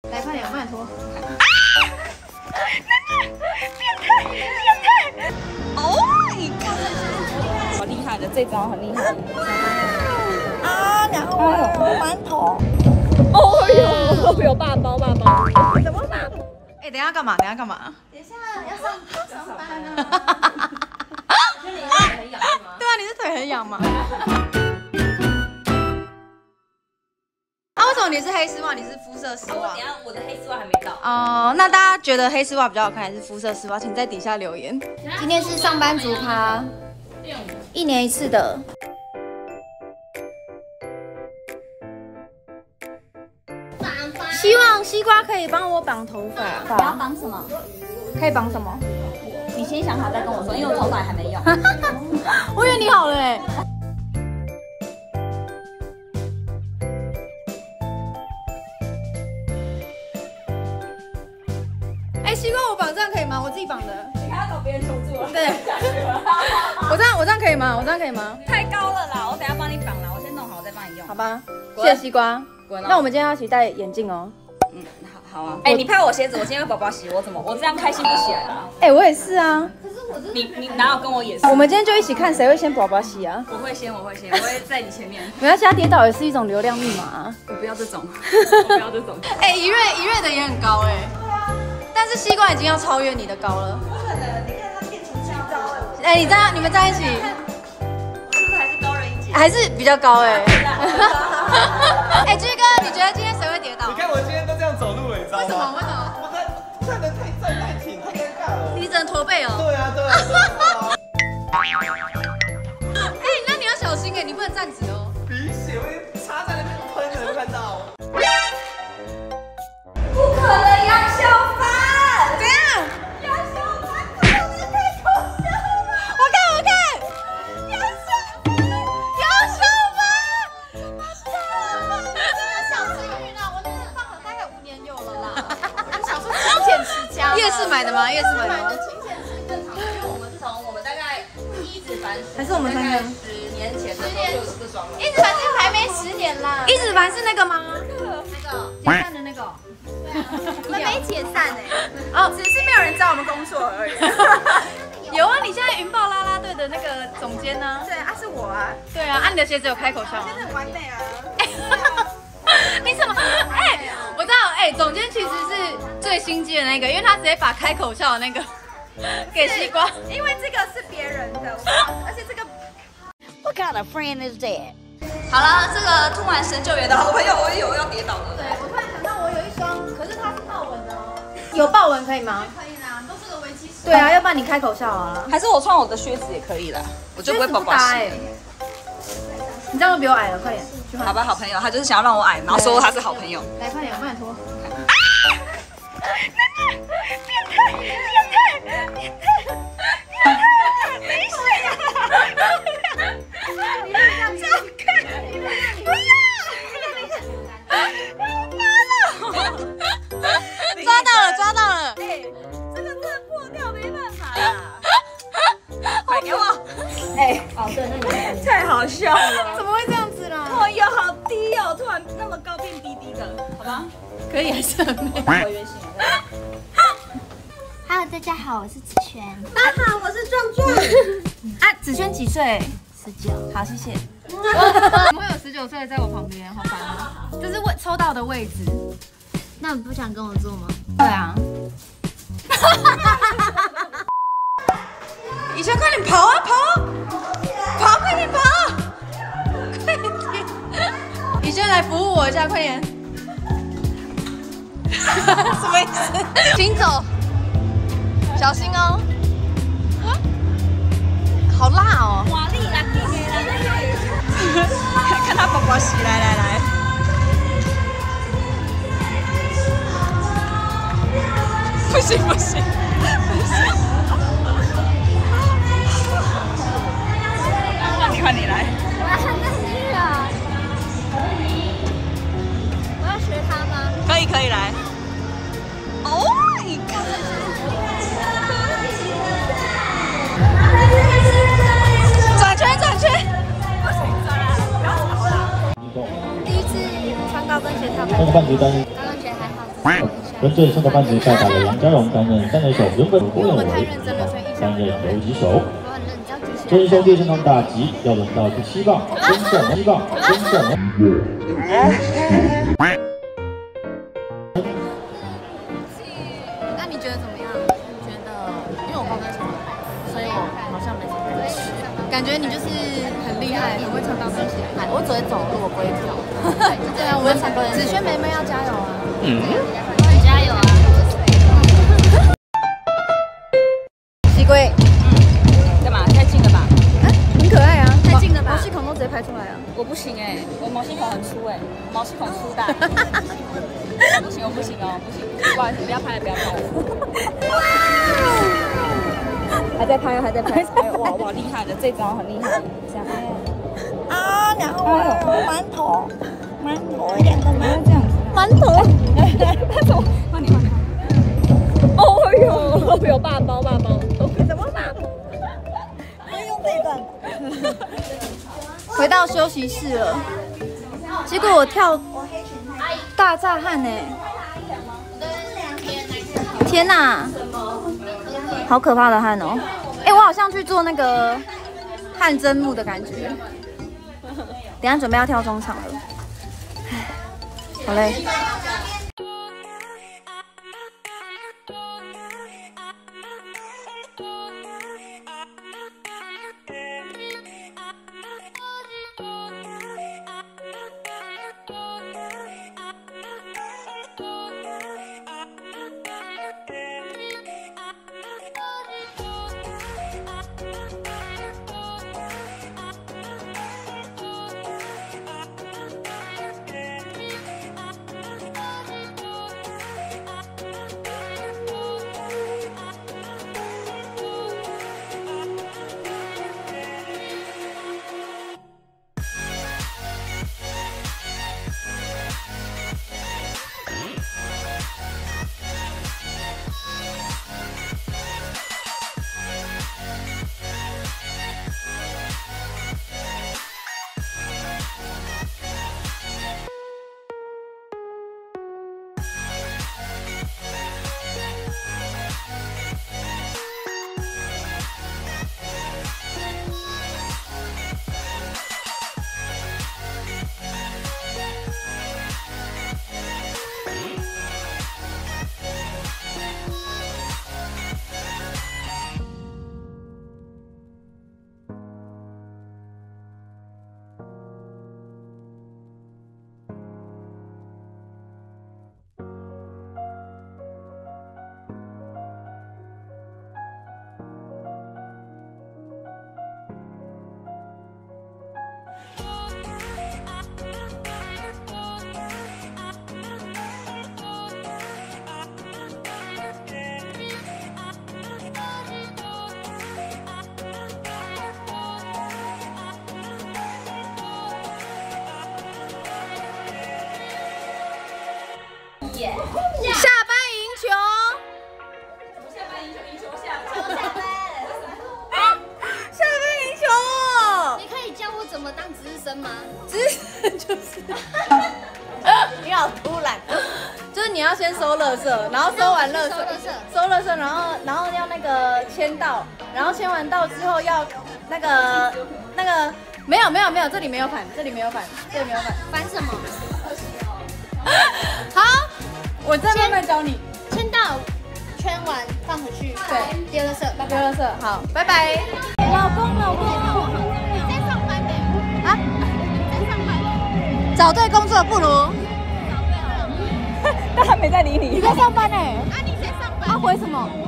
来，快点，快点脱。 Oh my god！ 好厉害的，这招很厉害。啊，然后馒头。哦呦，有爸包。怎么办？ 哎，等一下干嘛？等一下干嘛？ 等一下要上班啊。 你腿很痒是吗？ 对啊，你是腿很痒吗？为什么你是黑丝袜？你是肤色丝袜？ 等下我的黑丝袜还没到。 哦，那大家觉得黑丝袜比较好看，还是肤色丝袜？请在底下留言。今天是上班族趴，1年1次的。希望西瓜可以帮我绑头发。 你要绑什么？ 可以绑什么？ 你先想好再跟我说，因为我头发还没用。 我以为你好了哎。哎，西瓜我绑这样可以吗？我自己绑的。 你还要找别人求助了？ 对。我这样可以吗？我这样可以吗？ 太高了啦，我等下帮你绑啦，我先弄好我再帮你用。 好吧，谢谢西瓜。那我们今天要一起戴眼镜哦。 嗯，好啊。哎，你拍我鞋子，我今天为宝宝洗，我这样开心不起来了。 哎，我也是啊。 你哪有跟我也是？ 我们今天就一起看谁会先宝宝洗啊？ 我会在你前面。 没关系，跌倒也是一种流量密码啊。 我不要这种，我不要这种。 哎，一月的也很高哎。但是西瓜已经要超越你的高了。 不可能，你看他变成最高哎， 你们在一起， 是不是还是高人一截？ 还是比较高哎。哎，G哥，你觉得今天谁会跌倒？ 你看我今天都这样走路了，你知道吗？ 为什么？为什么？ 我站得太挺，太尴尬了。 你只能驼背哦。 对啊。 哎，那你要小心哎，你不能站直哦。 鼻血会插在那边喷的，有看到？ 不可能杨小凡， 怎样？ 杨小凡不可能太搞笑了。 我看，杨小凡， 真的小幸运啊！我真的放了大概5年有了啦。我就想说勤俭持家。 夜市买的吗？夜市买的吗？ 勤俭是更长，因为我们从我们大概一直凡还是我们3个 10年前的时候就有这双了。一直凡是还没10年啦。 一直凡是那个吗？ 那个解散的那个。 我们没解散哎， 哦， 只是没有人知道我们工作而已。 有啊，你现在云豹啦啦队的那个总监呢？ 对啊，是我啊。 对啊，你的鞋子有开口笑吗？ 真的很完美啊。 你怎么？哎，我知道，哎，总监其实是最心机的那个，因为他直接把开口笑的那个给西瓜， 因为这个是别人的，而且这个 What kind of friend is that？ 好了，这个突然神救援的好朋友，我有要跌倒了。 对，我突然想到我有一双，可是它是豹纹的哦。 有豹纹可以吗？ 可以啦，都是个为期10。 对啊，要不然你开口笑啊。 还是我穿我的靴子也可以啦，我就不会宝宝鞋。 你这样都比我矮了，快点去换。 好吧，好朋友，他就是想要让我矮，然后说他是好朋友。 来，快点脱。抓到了！ 哎，这个真的破掉没办法啦！快给我！ 哎，哦对，那你太好笑了， 怎么会这样子啦？ 哦哟，好低哦，突然那么高变低低的，好吧？ 可以还是很美。 回原形。 Hello， 大家好，我是子轩。 大家好，我是壮壮。啊，子轩几岁？19。好，谢谢。怎么会有19岁在我旁边？好烦啊！这是抽到的位置。 那你不想跟我做吗？ 对啊。以轩，快点跑啊跑，快点跑，快点！以轩来服务我一下，快点。什么意思？请走，小心哦。好辣哦！ 瓦力啦，看他宝宝洗，来。不行，换你来。 我要学他吗？ 可以来。哦，你看。转圈。不行，转了，不要跑了。 第一次穿高跟鞋跳， 那个半途灯。 高跟鞋还好。 跟着宋德班子下台的杨家荣担任三垒手，原本郭彦伟担任游击手。这是兄弟正当打击，要轮到第7棒，真送7棒，真送。 那你觉得怎么样？觉得，因为我高跟鞋，所以我好像没什么本事。感觉你就是很厉害，很会穿高跟鞋。我只会走路，我不会跳。对啊，我们子萱妹妹要加油啊！加油啊！西龟， 干嘛？太近了吧？ 很可爱啊！太近了吧？毛细孔都直接拍出来啊！ 我不行哎，我毛细孔很粗哎，毛细孔粗大。不行，我不行哦，不行，不好意思，不要拍了，不要拍了。还在拍，还在拍，哇，厉害的，这招很厉害。这样啊，然后馒头2个馒头这样子。 馒头， 换你。哦呦，有爸包。怎么办？不用这段。 回到休息室了，结果我跳大炸汗呢！天哪，好可怕的汗哦！哎，我好像去做那个汗蒸木的感觉。等一下准备要跳中场了，好累。下班赢球，下班赢球！ 你可以教我怎么当值日生吗？ 值日生就是，你好突然，就是你要先收垃圾，然后收完垃圾，收垃圾，然后要那个签到，然后签完到之后要那个没有，这里没有反， 反什么？ 好，我再慢慢教你。 签到，圈完放回去。 对， 丢垃圾，拜拜。 丢垃圾，好，拜拜。老公， 你在上班呢？啊？在上班。 找对工作不如。 他没在理你。 你在上班呢？ 啊，你在上班。 啊，回什么？